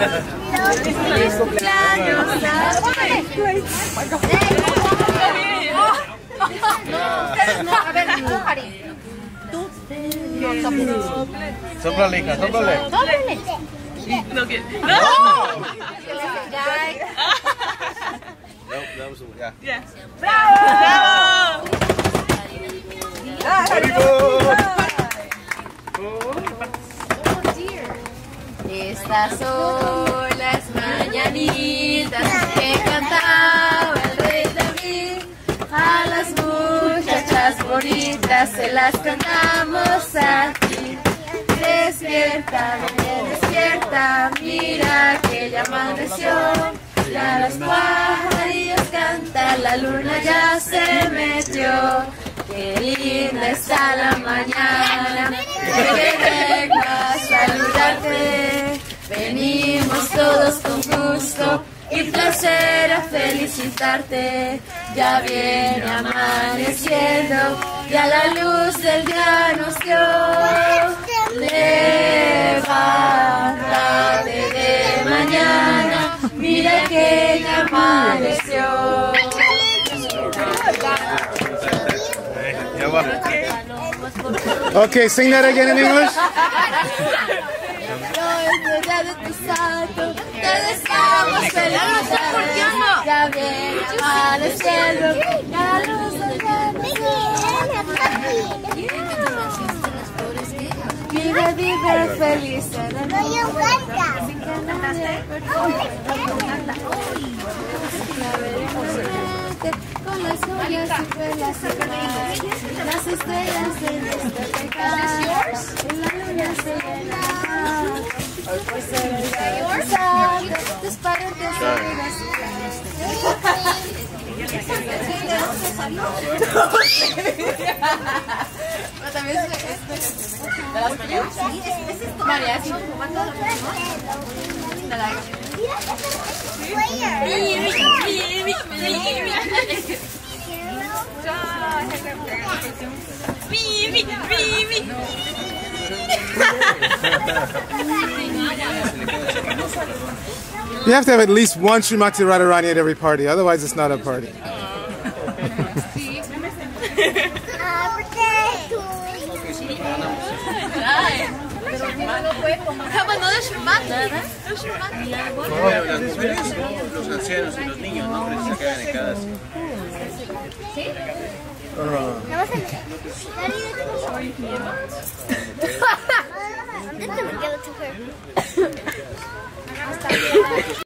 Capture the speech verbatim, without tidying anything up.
¡Feliz cumpleaños! No, a ver, tú, Jari. Tú. Sóplale, hija, sóplale. Sóplale. No quiero. ¡No! Ya. Ya. ¡Bravo! Estas son las mañanitas que cantaba el rey David. A las muchachas bonitas se las cantamos aquí. Despierta, bien despierta, mira que ya amaneció. Ya los pajarillos cantan, la luna ya se metió. Qué linda está la mañana, que vengo a saludarte. Venimos todos con gusto y placer a felicitarte. Ya viene amaneciendo, ya la luz del día nos dio. Levántate de mañana, mira que ya amaneció. Okay, sing that again in English. De tu santo, te deseamos felicidades. Ya viene amaneciendo, ya la luz del día nos dio. Vive, vive feliz. No, yo canta. Con las joyas y perlas y las estrellas en este pecado, en la luna se llena. Hoy se ve tus parientes amigas y también es de las mañanas. María, sí, fumando lo mismo. You have to have at least one Srimati Radharani at every party, otherwise it's not a party. Los ancianos y los niños, ¿no? Se quedan en casa. ¿Sí? I'm going to give it to her.